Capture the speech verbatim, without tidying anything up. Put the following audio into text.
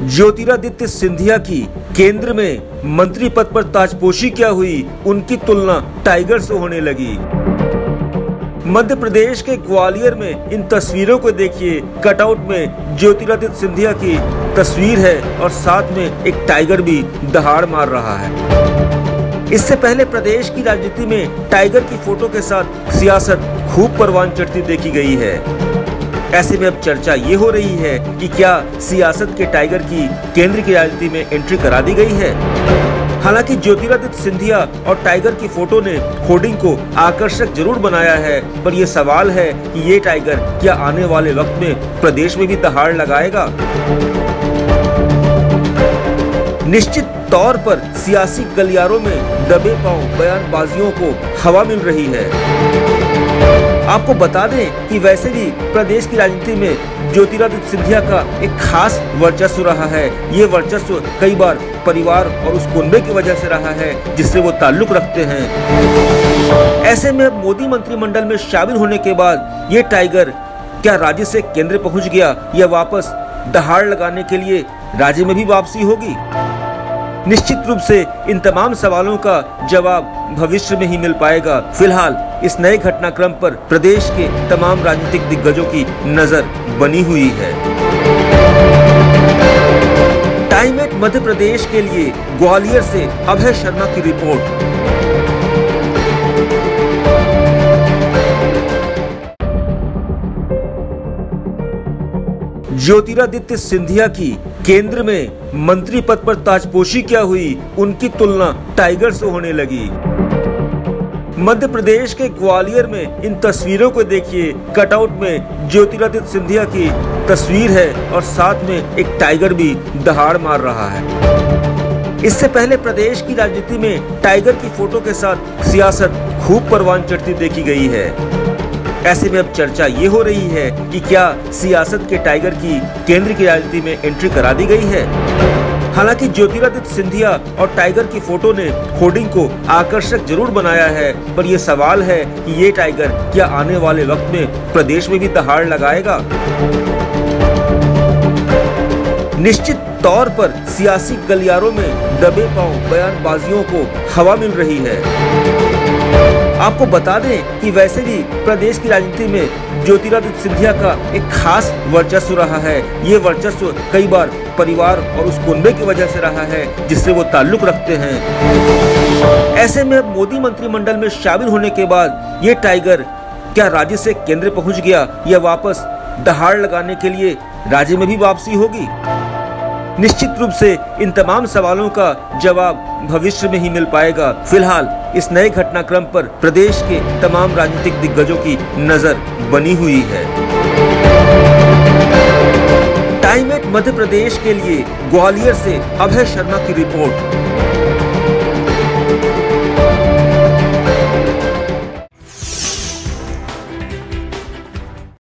ज्योतिरादित्य सिंधिया की केंद्र में मंत्री पद पर ताजपोशी क्या हुई, उनकी तुलना टाइगर से होने लगी। मध्य प्रदेश के ग्वालियर में इन तस्वीरों को देखिए। कटआउट में ज्योतिरादित्य सिंधिया की तस्वीर है और साथ में एक टाइगर भी दहाड़ मार रहा है। इससे पहले प्रदेश की राजनीति में टाइगर की फोटो के साथ सियासत खूब परवान चढ़ती देखी गई है। ऐसे में अब चर्चा ये हो रही है कि क्या सियासत के टाइगर की केंद्र की राजनीति में एंट्री करा दी गई है। हालांकि ज्योतिरादित्य सिंधिया और टाइगर की फोटो ने होर्डिंग को आकर्षक जरूर बनाया है, पर यह सवाल है कि ये टाइगर क्या आने वाले वक्त में प्रदेश में भी दहाड़ लगाएगा। निश्चित तौर पर सियासी गलियारों में दबे पांव बयानबाजियों को हवा मिल रही है। आपको बता दें कि वैसे भी प्रदेश की राजनीति में ज्योतिरादित्य सिंधिया का एक खास वर्चस्व रहा है। ये वर्चस्व कई बार परिवार और उस कुनबे की वजह से रहा है जिससे वो ताल्लुक रखते हैं। ऐसे में अब मोदी मंत्रिमंडल में शामिल होने के बाद ये टाइगर क्या राज्य से केंद्र पहुंच गया या वापस दहाड़ लगाने के लिए राज्य में भी वापसी होगी। निश्चित रूप से इन तमाम सवालों का जवाब भविष्य में ही मिल पाएगा। फिलहाल इस नए घटनाक्रम पर प्रदेश के तमाम राजनीतिक दिग्गजों की नजर बनी हुई है। टाइम एट मध्य प्रदेश के लिए ग्वालियर से अभय शर्मा की रिपोर्ट। ज्योतिरादित्य सिंधिया की केंद्र में मंत्री पद पर ताजपोशी क्या हुई, उनकी तुलना टाइगर से होने लगी। मध्य प्रदेश के ग्वालियर में इन तस्वीरों को देखिए। कटआउट में ज्योतिरादित्य सिंधिया की तस्वीर है और साथ में एक टाइगर भी दहाड़ मार रहा है। इससे पहले प्रदेश की राजनीति में टाइगर की फोटो के साथ सियासत खूब परवान चढ़ती देखी गई है। ऐसे में अब चर्चा ये हो रही है कि क्या सियासत के टाइगर की केंद्र की राजनीति में एंट्री करा दी गई है। हालांकि ज्योतिरादित्य सिंधिया और टाइगर की फोटो ने होर्डिंग को आकर्षक जरूर बनाया है, पर यह सवाल है कि ये टाइगर क्या आने वाले वक्त में प्रदेश में भी दहाड़ लगाएगा। निश्चित तौर पर सियासी गलियारों में दबे पांव बयानबाजियों को हवा मिल रही है। आपको बता दें कि वैसे भी प्रदेश की राजनीति में ज्योतिरादित्य सिंधिया का एक खास वर्चस्व रहा है। ये वर्चस्व कई बार परिवार और उस कुनबे की वजह से रहा है जिससे वो ताल्लुक रखते हैं। ऐसे में अब मोदी मंत्रिमंडल में शामिल होने के बाद ये टाइगर क्या राज्य से केंद्र पहुंच गया या वापस दहाड़ लगाने के लिए राज्य में भी वापसी होगी। निश्चित रूप से इन तमाम सवालों का जवाब भविष्य में ही मिल पाएगा। फिलहाल इस नए घटनाक्रम पर प्रदेश के तमाम राजनीतिक दिग्गजों की नजर बनी हुई है। टाइम एट मध्य प्रदेश के लिए ग्वालियर से अभय शर्मा की रिपोर्ट।